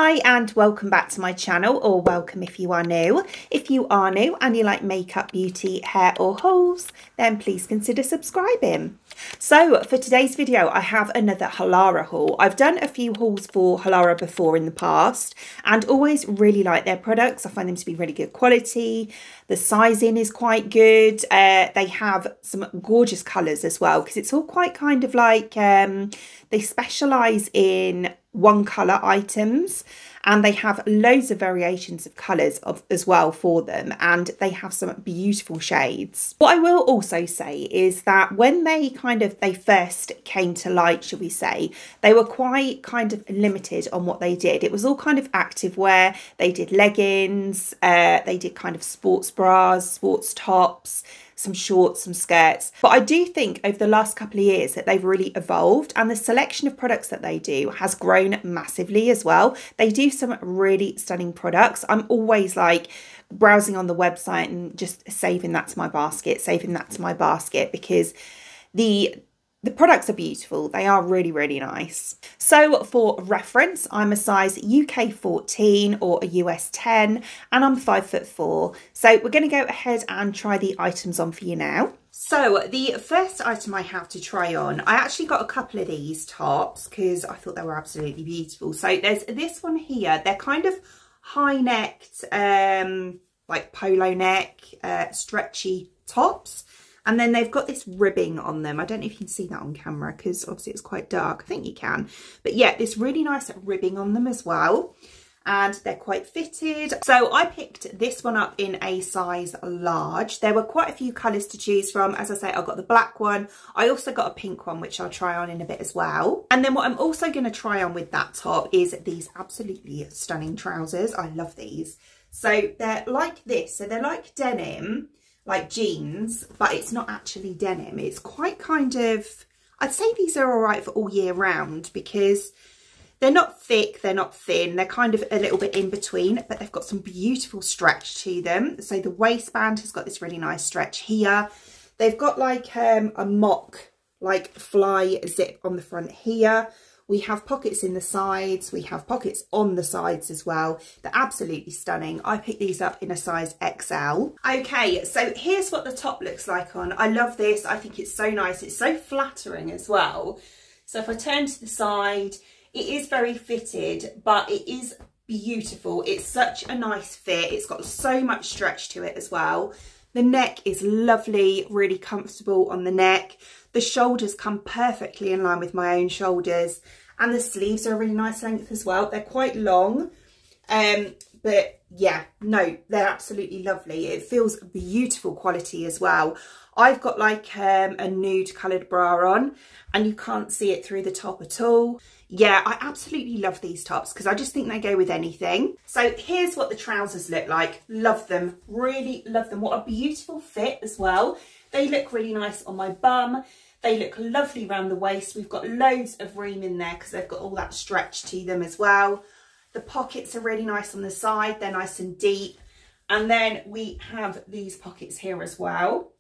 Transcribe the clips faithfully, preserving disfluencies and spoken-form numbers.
Hi and welcome back to my channel, or welcome if you are new. If you are new and you like makeup, beauty, hair or hauls, then please consider subscribing. So for today's video, I have another HALARA haul. I've done a few hauls for HALARA before in the past and always really like their products. I find them to be really good quality. The sizing is quite good. Uh, they have some gorgeous colours as well, because it's all quite kind of like, um, they specialise in one colour items, and they have loads of variations of colours of as well for them, and they have some beautiful shades. What I will also say is that when they kind of they first came to light, should we say, they were quite kind of limited on what they did. It was all kind of active wear. They did leggings, uh, they did kind of sports bras, sports tops, some shorts, some skirts. But I do think over the last couple of years that they've really evolved, and the selection of products that they do has grown massively as well. They do some really stunning products. I'm always like browsing on the website and just saving that to my basket, saving that to my basket, because the The products are beautiful. They are really, really nice. So for reference, I'm a size U K fourteen or a U S ten, and I'm five foot four. So we're going to go ahead and try the items on for you now. So the first item I have to try on, I actually got a couple of these tops because I thought they were absolutely beautiful. So there's this one here. They're kind of high-necked, um, like polo neck, uh, stretchy tops. And then they've got this ribbing on them. I don't know if you can see that on camera because obviously it's quite dark. I think you can. But yeah, this really nice ribbing on them as well. And they're quite fitted. So I picked this one up in a size large. There were quite a few colours to choose from. As I say, I got the black one. I also got a pink one, which I'll try on in a bit as well. And then what I'm also going to try on with that top is these absolutely stunning trousers. I love these. So they're like this. So they're like denim, like jeans, but it's not actually denim. It's quite kind of, I'd say these are all right for all year round because they're not thick, they're not thin, they're kind of a little bit in between, but they've got some beautiful stretch to them. So the waistband has got this really nice stretch here. They've got like um, a mock, like fly zip on the front here. We have pockets in the sides. We have pockets on the sides as well. They're absolutely stunning. I picked these up in a size X L. Okay, so here's what the top looks like on. I love this. I think it's so nice. It's so flattering as well. So if I turn to the side, it is very fitted, but it is beautiful. It's such a nice fit. It's got so much stretch to it as well. The neck is lovely, really comfortable on the neck. The shoulders come perfectly in line with my own shoulders, and the sleeves are a really nice length as well. They're quite long, um, but yeah, no, they're absolutely lovely. It feels beautiful quality as well. I've got like um, a nude coloured bra on, and you can't see it through the top at all. Yeah, I absolutely love these tops because I just think they go with anything. So here's what the trousers look like. Love them, really love them. What a beautiful fit as well. They look really nice on my bum. They look lovely around the waist. We've got loads of room in there because they've got all that stretch to them as well. The pockets are really nice on the side. They're nice and deep. And then we have these pockets here as well,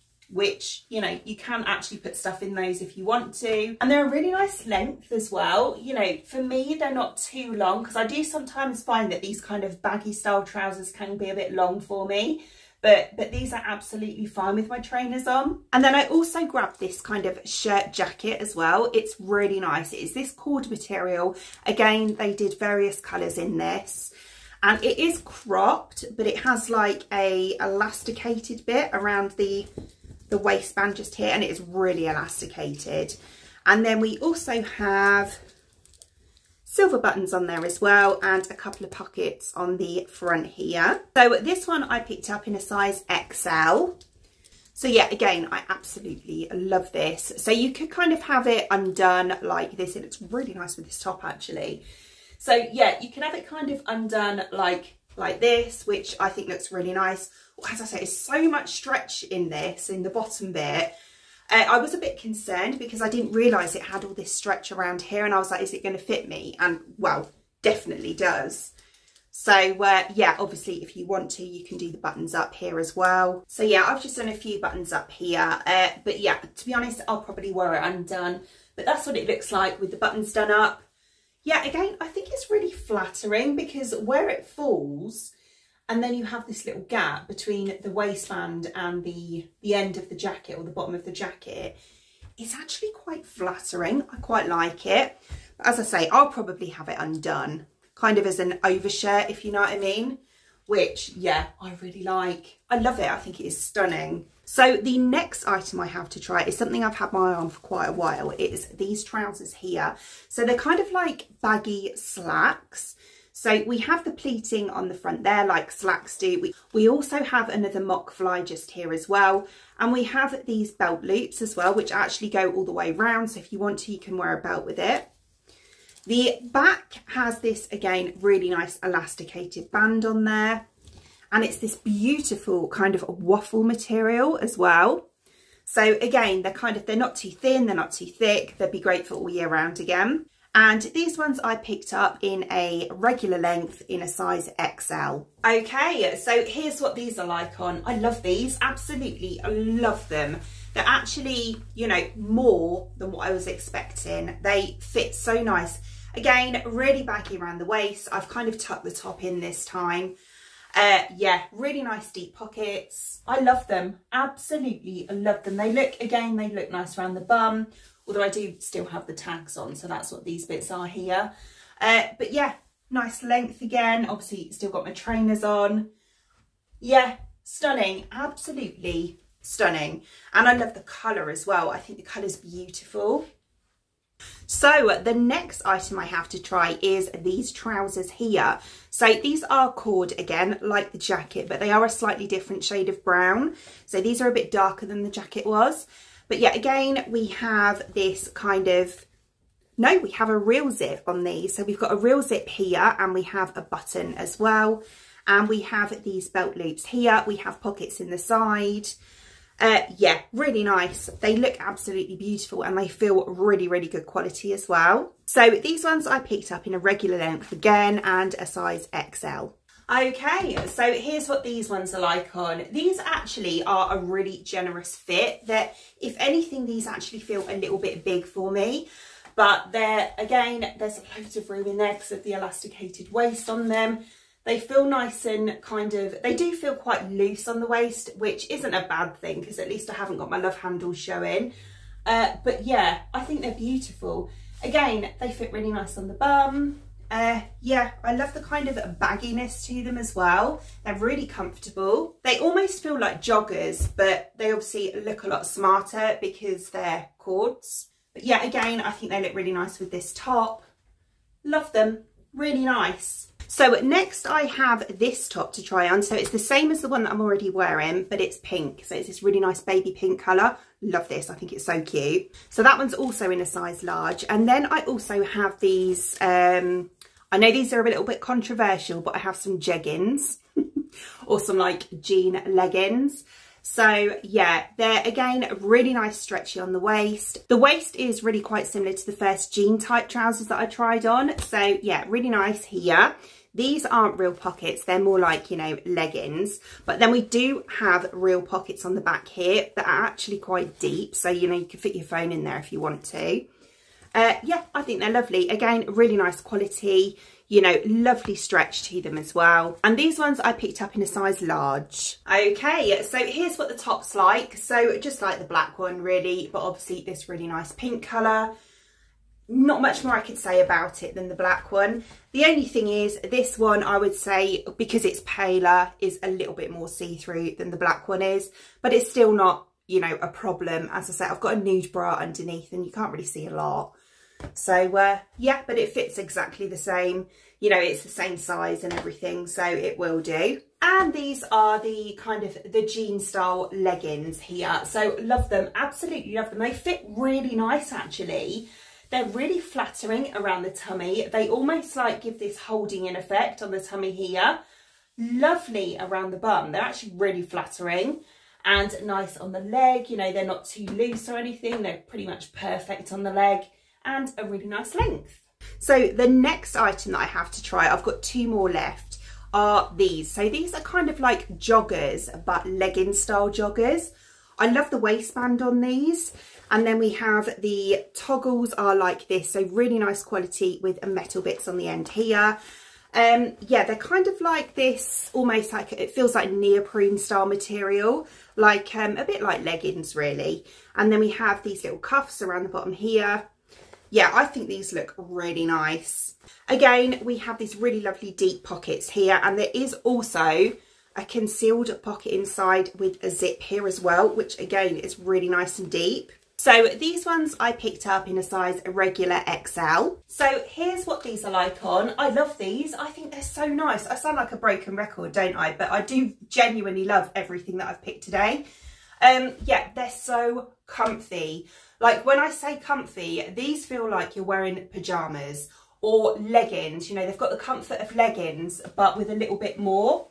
which, you know, you can actually put stuff in those if you want to. And they're a really nice length as well. You know, for me, they're not too long because I do sometimes find that these kind of baggy style trousers can be a bit long for me. But, but these are absolutely fine with my trainers on. And then I also grabbed this kind of shirt jacket as well. It's really nice. It is this cord material. Again, they did various colours in this. And it is cropped, but it has like a elasticated bit around the, the waistband just here. And it is really elasticated. And then we also have silver buttons on there as well, and a couple of pockets on the front here. So this one I picked up in a size X L. So yeah, again, I absolutely love this. So you could kind of have it undone like this. It looks really nice with this top actually. So yeah, you can have it kind of undone like, like this, which I think looks really nice. As I say, there's so much stretch in this, in the bottom bit. Uh, I was a bit concerned because I didn't realise it had all this stretch around here, and I was like, is it going to fit me? And well, definitely does. So uh, yeah, obviously if you want to, you can do the buttons up here as well. So yeah, I've just done a few buttons up here. Uh, but yeah, to be honest, I'll probably wear it undone. But that's what it looks like with the buttons done up. yeah, again, I think it's really flattering because where it falls, and then you have this little gap between the waistband and the, the end of the jacket or the bottom of the jacket, it's actually quite flattering. I quite like it. But as I say, I'll probably have it undone, kind of as an overshirt, if you know what I mean, which, yeah, I really like. I love it. I think it is stunning. So the next item I have to try is something I've had my eye on for quite a while. It is these trousers here. So they're kind of like baggy slacks. So we have the pleating on the front there, like slacks do. We, we also have another mock fly just here as well. And we have these belt loops as well, which actually go all the way around. So if you want to, you can wear a belt with it. The back has this, again, really nice elasticated band on there. And it's this beautiful kind of waffle material as well. So again, they're kind of, they're not too thin, they're not too thick. They'd be great for all year round again. And these ones I picked up in a regular length in a size X L. Okay, so here's what these are like on. I love these, absolutely, I love them. They're actually, you know, more than what I was expecting. They fit so nice. Again, really baggy around the waist. I've kind of tucked the top in this time. Uh, yeah, really nice deep pockets. I love them, absolutely, I love them. They look, again, they look nice around the bum. Although I do still have the tags on, so that's what these bits are here. Uh, but yeah, nice length again. Obviously, still got my trainers on. Yeah, stunning, absolutely stunning. And I love the colour as well. I think the colour's beautiful. So the next item I have to try is these trousers here. So these are cord again, like the jacket, but they are a slightly different shade of brown. So these are a bit darker than the jacket was. But yeah, again, we have this kind of, no, we have a real zip on these. So we've got a real zip here and we have a button as well. And we have these belt loops here. We have pockets in the side. Uh, yeah, really nice. They look absolutely beautiful and they feel really, really good quality as well. So these ones I picked up in a regular length again and a size X L. Okay, so here's what these ones are like on. These actually are a really generous fit. That, if anything, these actually feel a little bit big for me. But they're, again, there's loads of room in there because of the elasticated waist on them. They feel nice and kind of, they do feel quite loose on the waist, which isn't a bad thing because at least I haven't got my love handles showing. Uh, but yeah, I think they're beautiful. Again, they fit really nice on the bum. Uh, yeah, I love the kind of bagginess to them as well. They're really comfortable. They almost feel like joggers, but they obviously look a lot smarter because they're cords. But yeah, again, I think they look really nice with this top. Love them, really nice. So next I have this top to try on. So it's the same as the one that I'm already wearing, but it's pink. So it's this really nice baby pink colour. Love this, I think it's so cute. So that one's also in a size large. And then I also have these, um, I know these are a little bit controversial, but I have some jeggings or some like jean leggings. So yeah, they're again really nice stretchy on the waist. The waist is really quite similar to the first jean type trousers that I tried on. So yeah, really nice here. These aren't real pockets, they're more like, you know, leggings. But then we do have real pockets on the back here that are actually quite deep. So, you know, you can fit your phone in there if you want to. Uh, yeah, I think they're lovely. Again, really nice quality, you know, lovely stretch to them as well. And these ones I picked up in a size large. Okay, so here's what the top's like. So just like the black one really, but obviously this really nice pink colour. Not much more I could say about it than the black one. The only thing is this one I would say, because it's paler, is a little bit more see-through than the black one is, but it's still not, you know, a problem. As I say, I've got a nude bra underneath and you can't really see a lot. So uh, yeah, but it fits exactly the same. You know, it's the same size and everything, so it will do. And these are the kind of the jean style leggings here. So love them, absolutely love them. They fit really nice actually. They're really flattering around the tummy. They almost like give this holding in effect on the tummy here. Lovely around the bum. They're actually really flattering and nice on the leg. You know, they're not too loose or anything. They're pretty much perfect on the leg and a really nice length. So the next item that I have to try, I've got two more left, are these. So these are kind of like joggers, but legging style joggers. I love the waistband on these. And then we have the toggles are like this, so really nice quality with a metal bits on the end here. Um, yeah, they're kind of like this, almost like, it feels like neoprene style material, like um, a bit like leggings really. And then we have these little cuffs around the bottom here. Yeah, I think these look really nice. Again, we have these really lovely deep pockets here, and there is also a concealed pocket inside with a zip here as well, which again is really nice and deep. So these ones I picked up in a size regular X L. So here's what these are like on. I love these. I think they're so nice. I sound like a broken record, don't I? But I do genuinely love everything that I've picked today. Um, yeah, they're so comfy. Like when I say comfy, these feel like you're wearing pajamas or leggings. You know, they've got the comfort of leggings, but with a little bit more.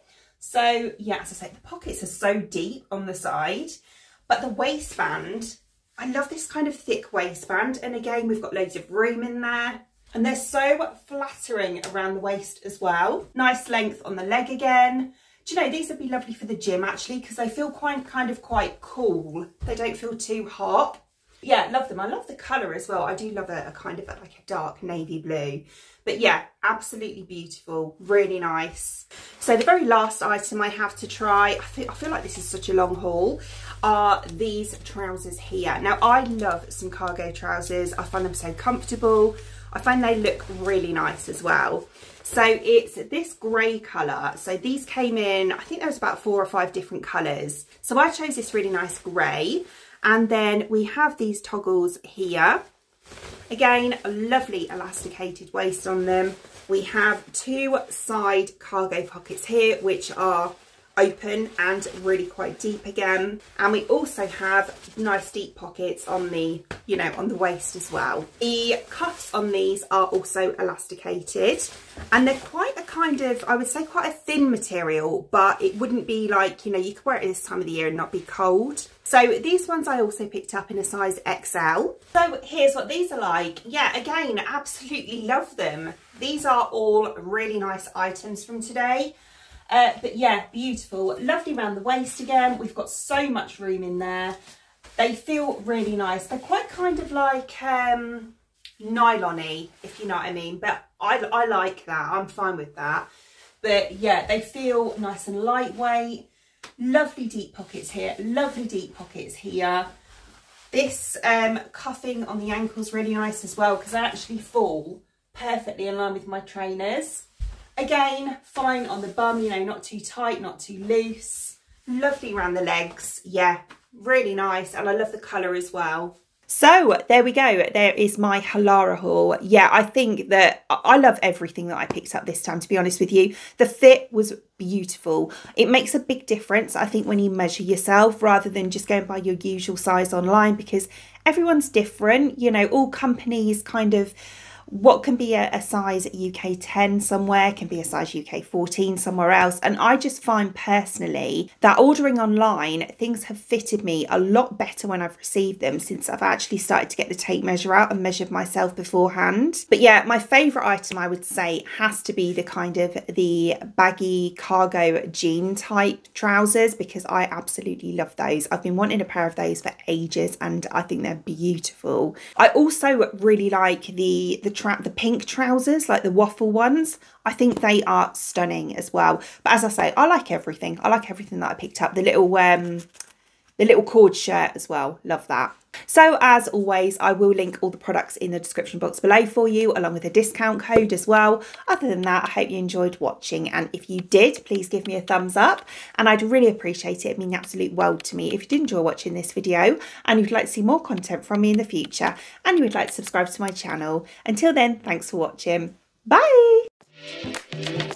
So yeah, as I say, the pockets are so deep on the side, but the waistband, I love this kind of thick waistband. And again, we've got loads of room in there. And they're so flattering around the waist as well. Nice length on the leg again. Do you know, these would be lovely for the gym actually, because they feel quite kind of quite cool. They don't feel too hot. Yeah, love them. I love the colour as well. I do love a, a kind of a, like a dark navy blue. But yeah, absolutely beautiful. Really nice. So the very last item I have to try, I feel, I feel like this is such a long haul, are these trousers here. Now, I love some cargo trousers. I find them so comfortable. I find they look really nice as well. So it's this grey colour. So these came in, I think there was about four or five different colours. So I chose this really nice grey. And then we have these toggles here. Again, a lovely elasticated waist on them. We have two side cargo pockets here, which are open and really quite deep again. And we also have nice deep pockets on the, you know, on the waist as well. The cuffs on these are also elasticated, and they're quite a kind of, I would say quite a thin material, but it wouldn't be like, you know, you could wear it this time of the year and not be cold. So these ones I also picked up in a size X L. So here's what these are like. Yeah, again, absolutely love them. These are all really nice items from today. Uh, but yeah, beautiful. Lovely around the waist again. We've got so much room in there. They feel really nice. They're quite kind of like um, nylon-y, if you know what I mean. But I, I like that. I'm fine with that. But yeah, they feel nice and lightweight. Lovely deep pockets here. Lovely deep pockets here. This um, cuffing on the ankle's really nice as well, because they actually fall perfectly in line with my trainers. Again, fine on the bum, you know, not too tight, not too loose. Lovely around the legs. Yeah, really nice. And I love the colour as well. So there we go. There is my HALARA haul. Yeah, I think that I love everything that I picked up this time, to be honest with you. The fit was beautiful. It makes a big difference, I think, when you measure yourself rather than just going by your usual size online, because everyone's different. You know, all companies kind of, what can be a, a size U K ten somewhere can be a size U K fourteen somewhere else. And I just find personally that ordering online, things have fitted me a lot better when I've received them, since I've actually started to get the tape measure out and measured myself beforehand. But yeah, my favourite item I would say has to be the kind of the baggy cargo jean type trousers, because I absolutely love those. I've been wanting a pair of those for ages and I think they're beautiful. I also really like the the the pink trousers, like the waffle ones. I think they are stunning as well. But as I say, I like everything. I like everything that I picked up. The little um the little cord shirt as well. Love that. So as always, I will link all the products in the description box below for you, along with a discount code as well. Other than that, I hope you enjoyed watching, and if you did, please give me a thumbs up and I'd really appreciate it. It'd mean the absolute world to me if you did enjoy watching this video and you'd like to see more content from me in the future, and you would like to subscribe to my channel. Until then, thanks for watching. Bye.